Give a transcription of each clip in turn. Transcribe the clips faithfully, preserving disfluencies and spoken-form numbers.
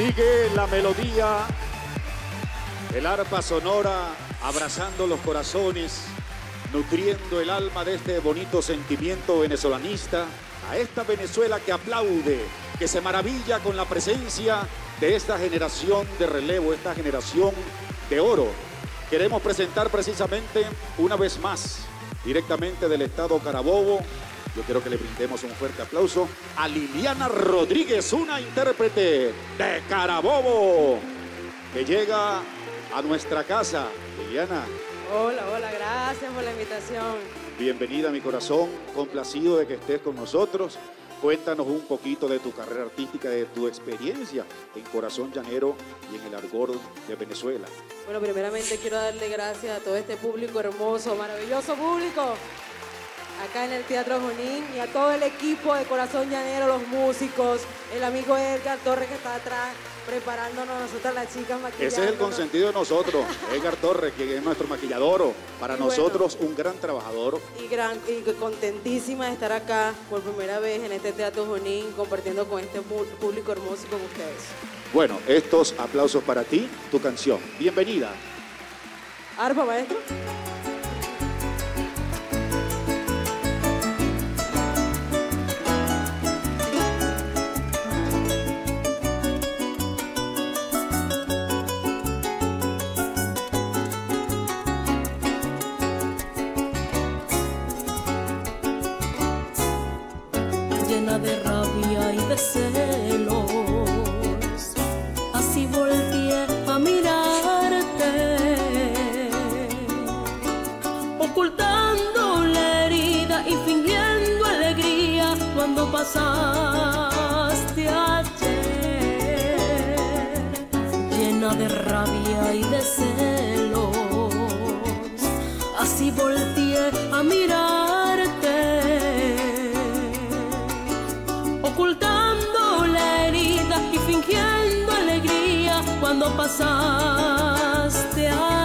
Sigue la melodía, el arpa sonora abrazando los corazones, nutriendo el alma de este bonito sentimiento venezolanista, a esta Venezuela que aplaude, que se maravilla con la presencia de esta generación de relevo, esta generación de oro. Queremos presentar precisamente una vez más, directamente del estado Carabobo, yo quiero que le brindemos un fuerte aplauso a Liliana Rodríguez, una intérprete de Carabobo, que llega a nuestra casa. Liliana. Hola, hola, gracias por la invitación. Bienvenida a mi corazón, complacido de que estés con nosotros. Cuéntanos un poquito de tu carrera artística, de tu experiencia en Corazón Llanero y en el Argor de Venezuela. Bueno, primeramente quiero darle gracias a todo este público hermoso, maravilloso público, acá en el Teatro Junín, y a todo el equipo de Corazón Llanero, los músicos, el amigo Edgar Torres que está atrás, preparándonos a nosotras las chicas maquillando. Ese es el consentido de nosotros, Edgar Torres, que es nuestro maquillador. Para y nosotros bueno, un gran trabajador. Y, gran, y contentísima de estar acá por primera vez en este Teatro Junín, compartiendo con este público hermoso y con ustedes. Bueno, estos aplausos para ti, tu canción. Bienvenida. Arpa, maestro. Llena de rabia y de celos, así volteé a mirarte, ocultando la herida y fingiendo alegría cuando pasaste ayer. Llena de rabia y de celos, así volteé a mirarte, ocultando la herida y fingiendo alegría cuando pasaste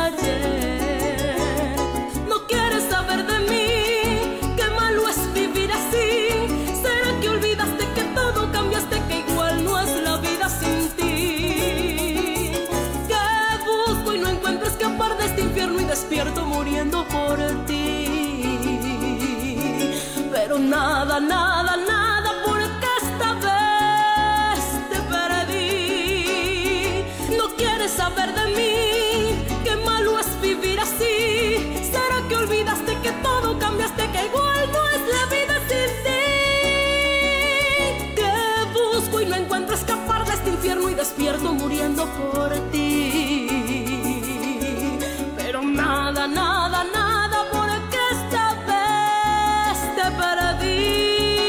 ayer. No quieres saber de mí, qué malo es vivir así. ¿Será que olvidaste que todo cambiaste, que igual no es la vida sin ti? Que busco y no encuentro escapar de este infierno y despierto muriendo por ti. Pero nada, nada, nada, saber de mí, qué malo es vivir así. ¿Será que olvidaste que todo cambiaste, que igual no es la vida sin ti? Que busco y no encuentro escapar de este infierno y despierto muriendo por ti. Pero nada, nada, nada, porque esta vez te perdí.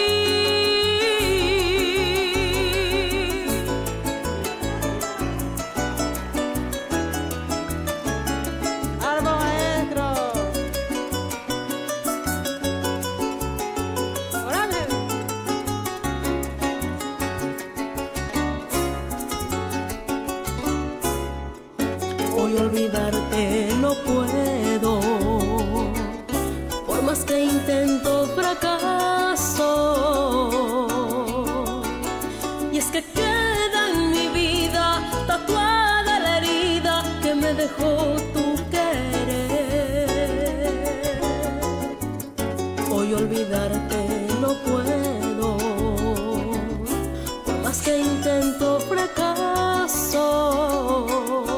Hoy olvidarte no puedo, por más que intento fracaso. Y es que queda en mi vida tatuada la herida que me dejó tu querer. Hoy olvidarte no puedo, por más que intento fracaso.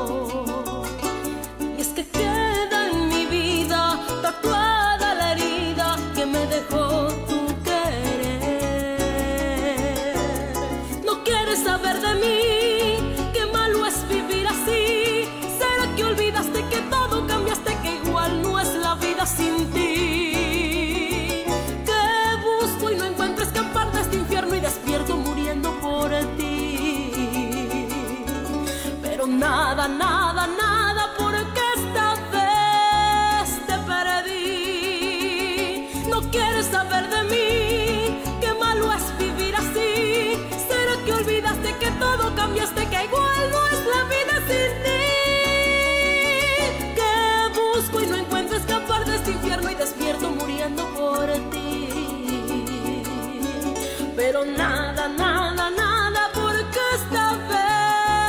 Sin ti, que busco y no encuentro escapar de este infierno y despierto muriendo por ti. Pero nada, nada, nada, porque esta vez te perdí. No quieres saber de mí, qué malo es vivir así. ¿Será que olvidaste que todo cambiaste, que igual no es la vida sin ti? Y no encuentro escapar de este infierno y despierto muriendo por ti. Pero nada, nada, nada, porque esta vez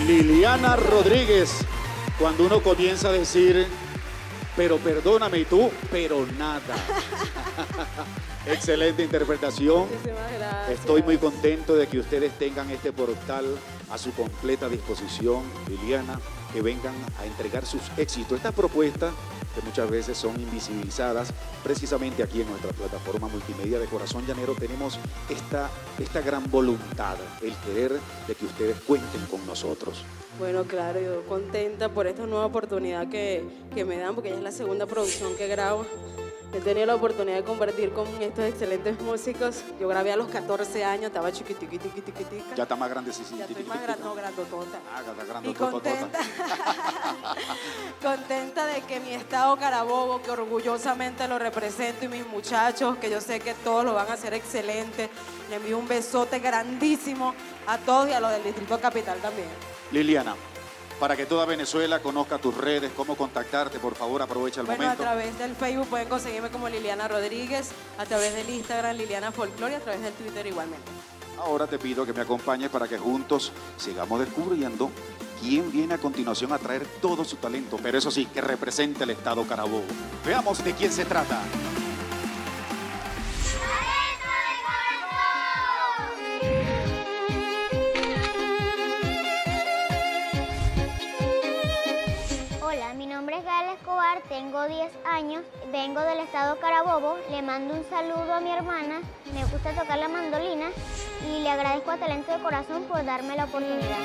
Liliana Rodríguez, cuando uno comienza a decir, pero perdóname, y tú, pero nada. Excelente interpretación. Muchísimas gracias. Estoy muy contento de que ustedes tengan este portal a su completa disposición, Liliana, que vengan a entregar sus éxitos. Estas propuestas que muchas veces son invisibilizadas, precisamente aquí en nuestra plataforma multimedia de Corazón Llanero tenemos esta, esta gran voluntad, el querer de que ustedes cuenten con nosotros. Bueno, claro, yo contenta por esta nueva oportunidad que, que me dan, porque ya es la segunda producción que grabo. He tenido la oportunidad de compartir con estos excelentes músicos. Yo grabé a los catorce años, estaba chiquitiquitiquitiquitica. Ya está más grande, sí, sí. Ya estoy más grande, no, grandotota. Ah, está Y contenta, contenta de que mi estado Carabobo, que orgullosamente lo represento, y mis muchachos, que yo sé que todos lo van a hacer excelente. Le envío un besote grandísimo a todos y a los del Distrito Capital también. Liliana, para que toda Venezuela conozca tus redes, cómo contactarte, por favor, aprovecha el Bueno, momento. a través del Facebook pueden conseguirme como Liliana Rodríguez, a través del Instagram Liliana Folklore y a través del Twitter igualmente. Ahora te pido que me acompañes para que juntos sigamos descubriendo quién viene a continuación a traer todo su talento, pero eso sí, que represente el estado Carabobo. Veamos de quién se trata. Hola, mi nombre es Gael Escobar, tengo diez años, vengo del estado Carabobo, le mando un saludo a mi hermana, me gusta tocar la mandolina y le agradezco a Talento de Corazón por darme la oportunidad.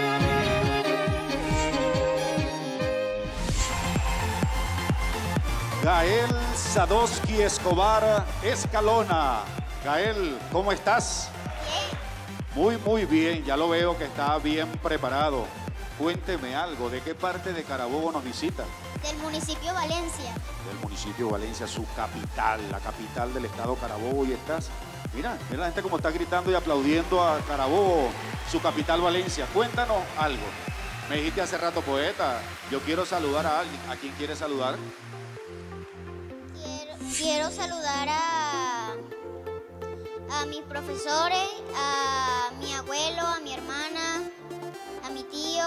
Gael Sadowski Escobar Escalona. Gael, ¿cómo estás? Bien. Muy, muy bien, ya lo veo que está bien preparado. Cuénteme algo, ¿de qué parte de Carabobo nos visita? Del municipio Valencia. Del municipio Valencia, su capital, la capital del estado Carabobo, y estás. Mira, mira la gente como está gritando y aplaudiendo a Carabobo, su capital Valencia. Cuéntanos algo. Me dijiste hace rato, poeta, yo quiero saludar a alguien. ¿A quién quieres saludar? Quiero, quiero saludar a, a mis profesores, a mi abuelo, a mi hermana, a mi tío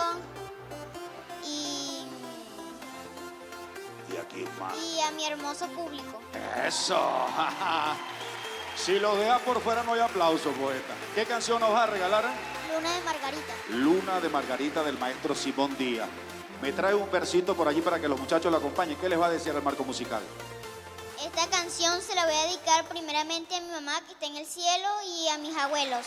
y, ¿Y a quién más? y a mi hermoso público. ¡Eso! Si lo dejas por fuera no hay aplauso, poeta. ¿Qué canción nos va a regalar? Luna de Margarita. Luna de Margarita del maestro Simón Díaz. Me trae un versito por allí para que los muchachos la acompañen. ¿Qué les va a decir el marco musical? Esta canción se la voy a dedicar primeramente a mi mamá que está en el cielo y a mis abuelos.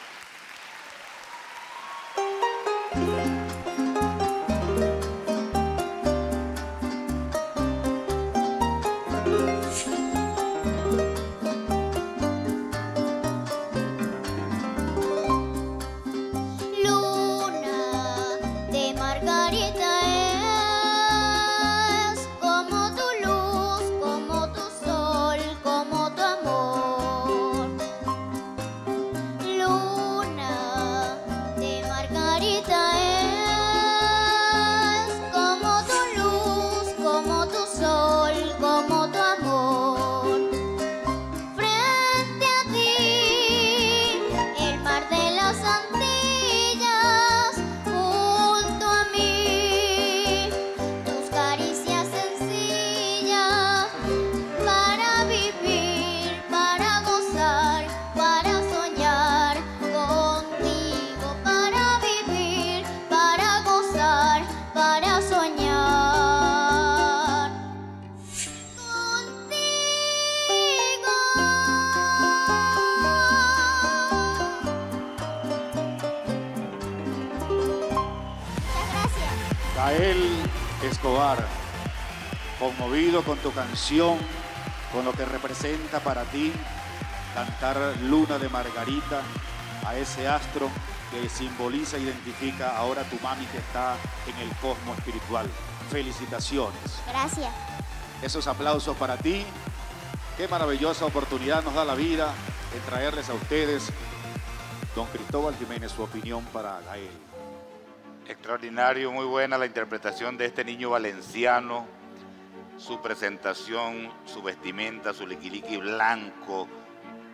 Gael Escobar, conmovido con tu canción, con lo que representa para ti cantar Luna de Margarita a ese astro que simboliza e identifica ahora tu mami que está en el cosmos espiritual. Felicitaciones. Gracias. Esos aplausos para ti. Qué maravillosa oportunidad nos da la vida de traerles a ustedes, don Cristóbal Jiménez, su opinión para Gael. Extraordinario, muy buena la interpretación de este niño valenciano, su presentación, su vestimenta, su liquiliqui blanco,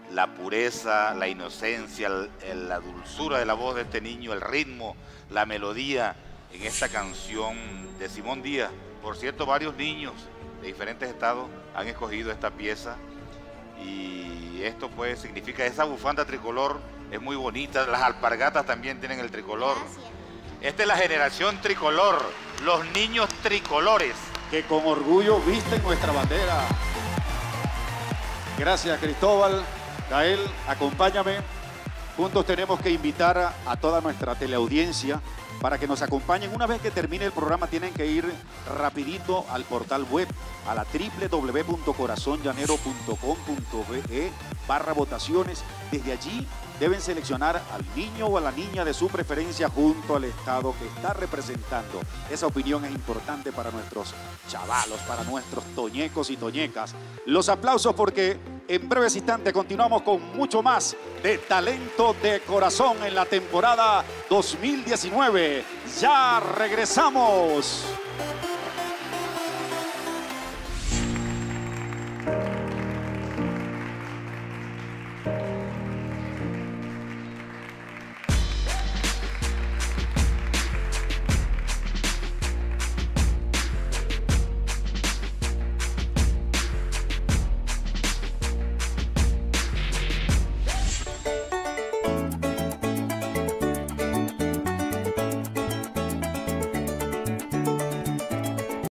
la pureza, la inocencia, el, el, la dulzura de la voz de este niño, el ritmo, la melodía en esta canción de Simón Díaz. Por cierto, varios niños de diferentes estados han escogido esta pieza y esto pues significa, esa bufanda tricolor es muy bonita, las alpargatas también tienen el tricolor. Gracias. Esta es la generación tricolor, los niños tricolores. Que con orgullo visten nuestra bandera. Gracias, Cristóbal. Gael, acompáñame. Juntos tenemos que invitar a, a toda nuestra teleaudiencia para que nos acompañen. Una vez que termine el programa tienen que ir rapidito al portal web, a la doble u doble u doble u punto corazón llanero punto com punto be barra votaciones. Desde allí deben seleccionar al niño o a la niña de su preferencia junto al estado que está representando. Esa opinión es importante para nuestros chavalos, para nuestros toñecos y toñecas. Los aplausos porque en breves instantes continuamos con mucho más de Talento de Corazón en la temporada dos mil diecinueve. Ya regresamos.